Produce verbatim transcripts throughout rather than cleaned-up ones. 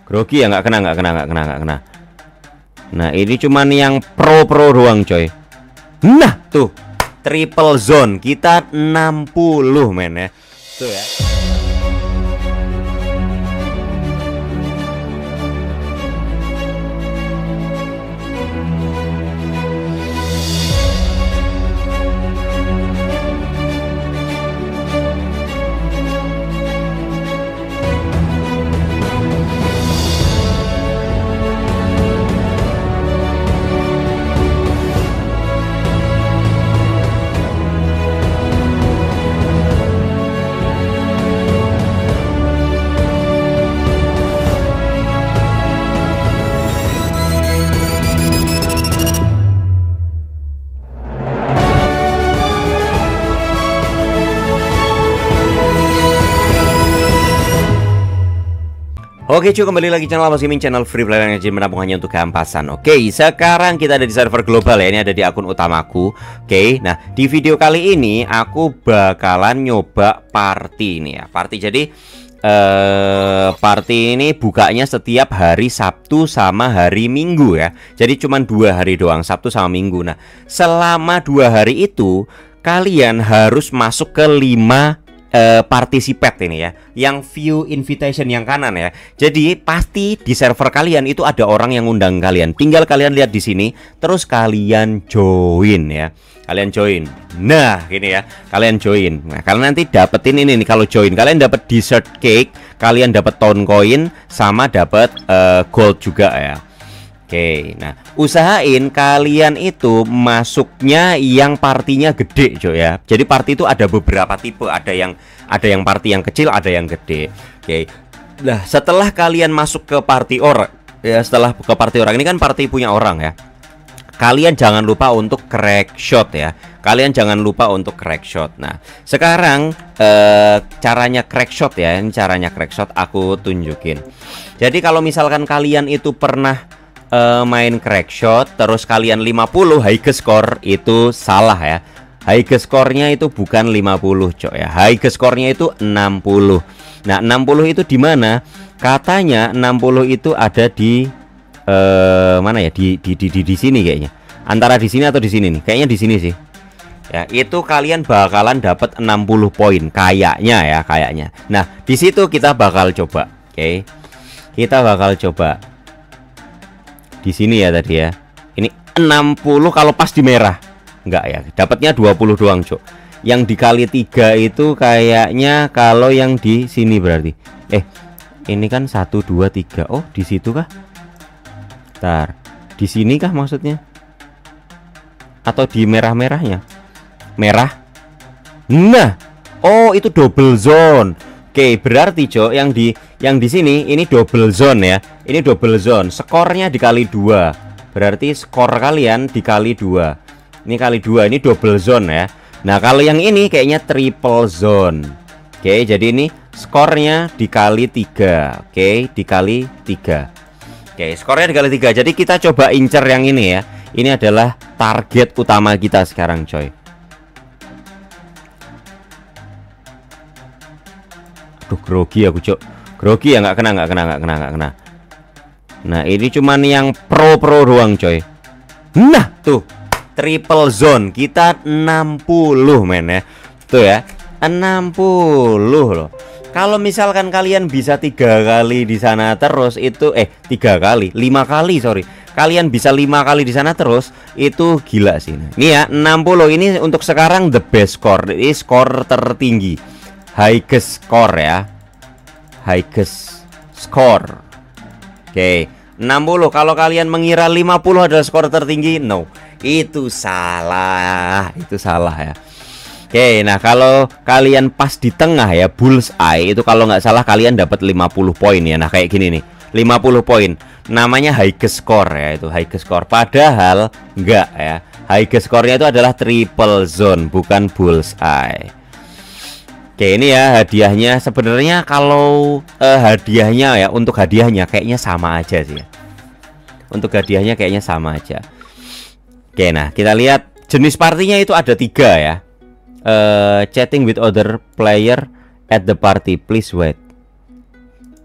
Grogi ya, nggak kena, nggak kena, nggak kena, nggak kena. Nah ini cuman yang pro-pro doang coy. Nah tuh triple zone kita enam puluh men ya. Tuh ya. Oke cuy, kembali lagi channel Mas Gaming, channel free player yang menabung hanya untuk kehampasan. Oke, sekarang kita ada di server global ya. Ini ada di akun utamaku. Oke, nah di video kali ini aku bakalan nyoba party ini ya. Party jadi eh, party ini bukanya setiap hari Sabtu sama hari Minggu ya. Jadi cuman dua hari doang, Sabtu sama Minggu. Nah selama dua hari itu kalian harus masuk ke lima Uh, participate ini ya, yang view invitation yang kanan ya. Jadi pasti di server kalian itu ada orang yang undang kalian. Tinggal kalian lihat di sini, terus kalian join ya. Kalian join. Nah, gini ya. Kalian join. Nah, kalian nanti dapetin ini nih kalau join. Kalian dapat dessert cake, kalian dapat town coin, sama dapat uh, gold juga ya. Oke, nah usahain kalian itu masuknya yang partinya gede coy ya. Jadi party itu ada beberapa tipe, ada yang ada yang party yang kecil, ada yang gede. Oke. Nah, setelah kalian masuk ke party orang ya, setelah ke party orang ini kan party punya orang ya. Kalian jangan lupa untuk crack shot ya. Kalian jangan lupa untuk crack shot. Nah, sekarang eh, caranya crack shot ya. Ini caranya crack shot aku tunjukin. Jadi kalau misalkan kalian itu pernah Uh, main crack shot terus kalian lima puluh highest score, itu salah ya. Highest score-nya itu bukan lima puluh cok ya. Highest score-nya itu enam puluh. Nah enam puluh itu di mana? Katanya enam puluh itu ada di uh, mana ya? Di di, di di di sini kayaknya. Antara di sini atau di sini nih. Kayaknya di sini sih. Ya, itu kalian bakalan dapat enam puluh poin kayaknya ya, kayaknya. Nah, di situ kita bakal coba. Oke. Okay? Kita bakal coba di sini ya tadi ya. Ini enam puluh kalau pas di merah. Enggak ya, dapatnya dua puluh doang, Cok. Yang dikali tiga itu kayaknya kalau yang di sini berarti. Eh, ini kan satu dua tiga. Oh, di situ kah? Bentar. Di sini kah maksudnya? Atau di merah-merahnya? Merah. Nah, oh itu double zone. Oke, berarti Cok, yang di yang di sini ini double zone ya. Ini double zone. Skornya dikali dua. Berarti skor kalian dikali dua. Ini kali dua, ini double zone ya. Nah, kalau yang ini kayaknya triple zone. Oke, jadi ini skornya dikali tiga. Oke, dikali tiga. Oke, skornya dikali tiga. Jadi kita coba incer yang ini ya. Ini adalah target utama kita sekarang, coy. Aduh, grogi aku, Cok. Grogi ya, nggak kena, nggak kena, nggak kena, nggak kena. Nah, ini cuman yang pro-pro doang, coy. Nah, tuh triple zone kita enam puluh men ya. Tuh ya, enam puluh loh. Kalau misalkan kalian bisa tiga kali di sana terus itu eh tiga kali, lima kali, sorry. Kalian bisa lima kali di sana terus, itu gila sih. Ini ya, enam puluh ini untuk sekarang the best score. Ini skor tertinggi. Highest score ya. Highest score. Oke, enam puluh. Kalau kalian mengira lima puluh adalah skor tertinggi, no. Itu salah. Itu salah ya. Oke, nah kalau kalian pas di tengah ya, bullseye itu kalau nggak salah kalian dapat lima puluh poin ya. Nah, kayak gini nih. lima puluh poin. Namanya highest score ya, itu highest score. Padahal enggak ya. Highest score-nya itu adalah triple zone, bukan bullseye. Oke, ini ya hadiahnya. Sebenarnya kalau eh, hadiahnya ya, untuk hadiahnya kayaknya sama aja sih ya. Untuk hadiahnya kayaknya sama aja. Oke, nah kita lihat jenis partinya itu ada tiga ya. Uh, chatting with other player at the party, please wait.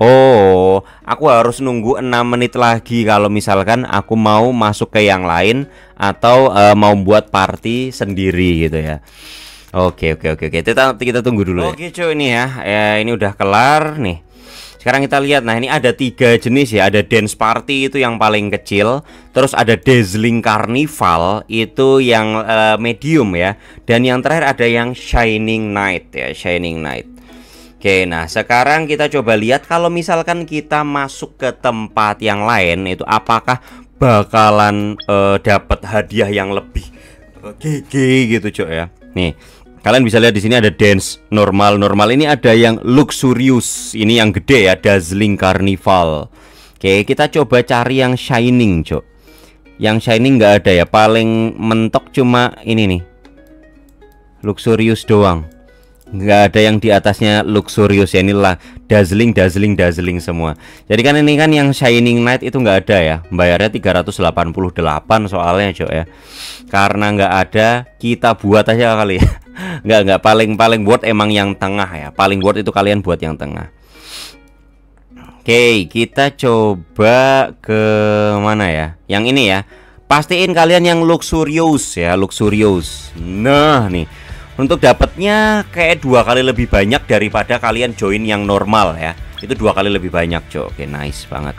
Oh, aku harus nunggu enam menit lagi kalau misalkan aku mau masuk ke yang lain atau uh, mau buat party sendiri gitu ya. Oke, oke, oke, oke. Kita kita tunggu dulu. Oke, cuy, ini ya. Ya, ini udah kelar nih. Sekarang kita lihat. Nah, ini ada tiga jenis ya. Ada dance party itu yang paling kecil, terus ada dazzling carnival itu yang uh, medium ya. Dan yang terakhir ada yang shining night ya, shining night. Oke, nah sekarang kita coba lihat kalau misalkan kita masuk ke tempat yang lain itu apakah bakalan uh, dapat hadiah yang lebih uh, G G gitu, cok ya. Nih, kalian bisa lihat di sini ada dance normal, normal ini ada yang luxurious, ini yang gede ya, dazzling carnival. Oke, kita coba cari yang shining, cok. Yang shining nggak ada ya, paling mentok cuma ini nih, luxurious doang. Nggak ada yang di atasnya luxurious ya, inilah dazzling dazzling dazzling semua. Jadi kan ini kan yang shining night itu nggak ada ya, bayarnya tiga ratus delapan puluh delapan soalnya, cok ya. Karena nggak ada, kita buat aja kali ya. nggak nggak paling paling worth emang yang tengah ya, paling worth itu kalian buat yang tengah. Oke, kita coba ke mana ya, yang ini ya. Pastiin kalian yang luxurious ya, luxurious. Nah nih, untuk dapatnya kayak dua kali lebih banyak daripada kalian join yang normal ya. Itu dua kali lebih banyak, cok. Oke, nice banget.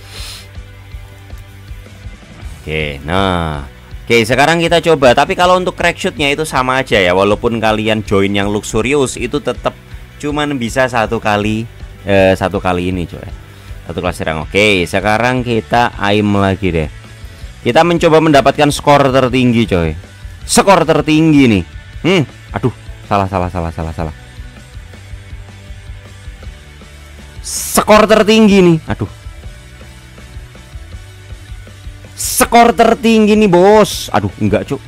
Oke, nah. Oke, sekarang kita coba. Tapi kalau untuk crack shootnya itu sama aja ya. Walaupun kalian join yang luxurious itu tetap cuman bisa satu kali eh, satu kali ini, cok. Satu kali serang. Oke, sekarang kita aim lagi deh. Kita mencoba mendapatkan skor tertinggi, coy. Skor tertinggi nih. Hmm, aduh, salah, salah, salah, salah, salah. Skor tertinggi nih, aduh. Skor tertinggi nih, bos. Aduh, enggak, cuk.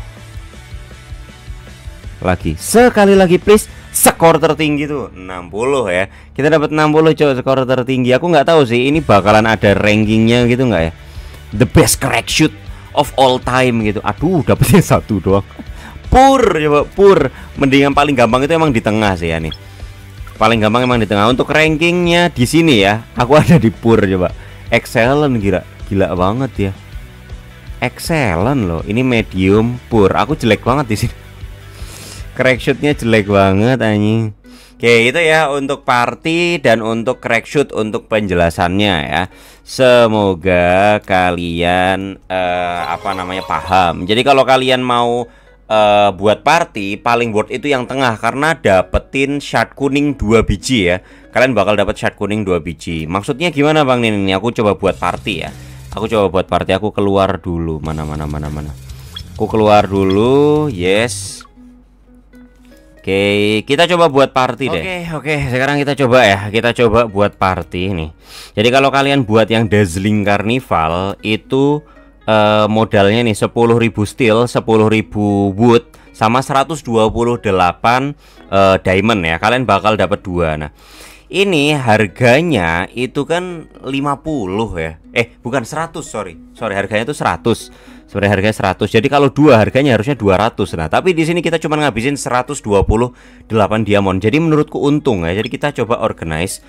Lagi, sekali lagi, please. Skor tertinggi tuh enam puluh ya. Kita dapat enam puluh, cuk, skor tertinggi. Aku nggak tahu sih, ini bakalan ada rankingnya gitu nggak ya? The best crack shoot of all time gitu. Aduh, dapetnya satu doang. Pur, coba pur. Mending yang paling gampang itu emang di tengah sih ya nih. Paling gampang emang di tengah. Untuk rankingnya di sini ya, aku ada di pur coba. Excellent, gila, gila banget ya. Excellent loh. Ini medium pur. Aku jelek banget di sini. Crack shootnya jelek banget anjing. Oke, itu ya untuk party dan untuk crack shoot untuk penjelasannya ya. Semoga kalian uh, apa namanya paham. Jadi kalau kalian mau Uh, buat party paling worth itu yang tengah karena dapetin shard kuning dua biji ya. Kalian bakal dapat shard kuning dua biji. Maksudnya gimana Bang Nin? Ini aku coba buat party ya. Aku coba buat party. Aku keluar dulu. Mana mana mana mana. Aku keluar dulu. Yes. Oke, kita coba buat party deh. Oke, oke. Sekarang kita coba ya. Kita coba buat party nih. Jadi kalau kalian buat yang dazzling carnival itu Uh, modalnya nih sepuluh ribu steel, sepuluh ribu wood, sama seratus dua puluh delapan uh, diamond ya. Kalian bakal dapat dua. Nah, ini harganya itu kan lima puluh ya. Eh, bukan seratus, sorry. Sorry, harganya itu seratus. Sebenarnya harganya seratus. Jadi kalau dua harganya harusnya dua ratus. Nah, tapi di sini kita cuma ngabisin seratus dua puluh delapan diamond. Jadi menurutku untung ya. Jadi kita coba organize.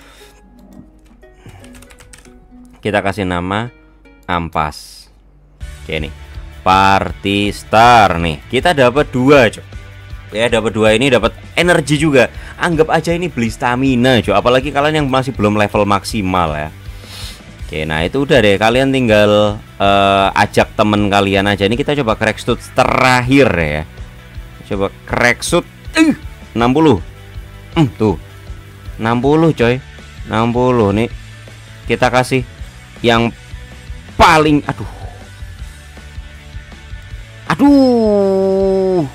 Kita kasih nama Ampas. Oke nih, party star nih. Kita dapat dua, cok. Ya, dapat dua ini dapat energi juga. Anggap aja ini beli stamina, cok. Apalagi kalian yang masih belum level maksimal ya. Oke, nah itu udah deh. Kalian tinggal uh, ajak temen kalian aja. Ini kita coba crack shoot terakhir ya. Coba crack shoot uh, enam puluh. Hmm, tuh. enam puluh, coy. enam puluh nih. Kita kasih yang paling aduh. Aduh.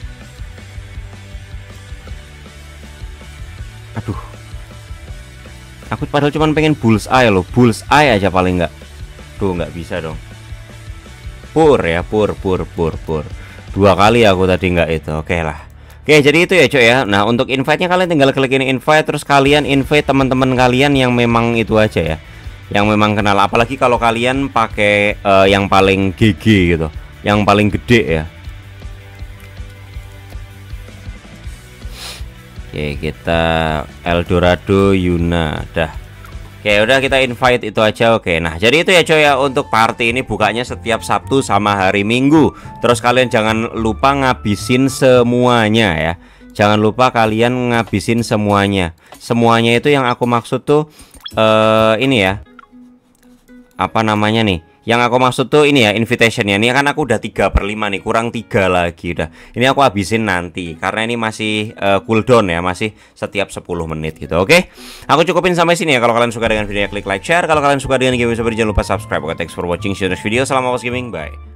Aduh. Aku padahal cuma pengen bullseye loh. Bullseye aja paling enggak. Tuh nggak bisa dong. Pur ya, pur, pur, pur, pur. Dua kali aku tadi nggak itu. Oke lah. Oke, jadi itu ya, cuy ya. Nah, untuk invite-nya kalian tinggal klik ini invite, terus kalian invite teman-teman kalian yang memang itu aja ya. Yang memang kenal. Apalagi kalau kalian pakai uh, yang paling G G gitu. Yang paling gede ya. Oke, kita Eldorado Yuna dah. Oke, udah kita invite itu aja. Oke, nah jadi itu ya coy ya, untuk party ini bukanya setiap Sabtu sama hari Minggu. Terus kalian jangan lupa ngabisin semuanya ya. Jangan lupa kalian ngabisin semuanya. Semuanya itu yang aku maksud tuh uh, ini ya, apa namanya nih, yang aku maksud tuh ini ya, invitationnya. Ini kan aku udah tiga per lima nih, kurang tiga lagi udah. Ini aku habisin nanti karena ini masih uh, cooldown ya, masih setiap sepuluh menit gitu. Oke, aku cukupin sampai sini ya. Kalau kalian suka dengan videonya klik like, share. Kalau kalian suka dengan game seperti, jangan lupa subscribe. Oke, thanks for watching, see you next video. Salam Awas Gaming, bye.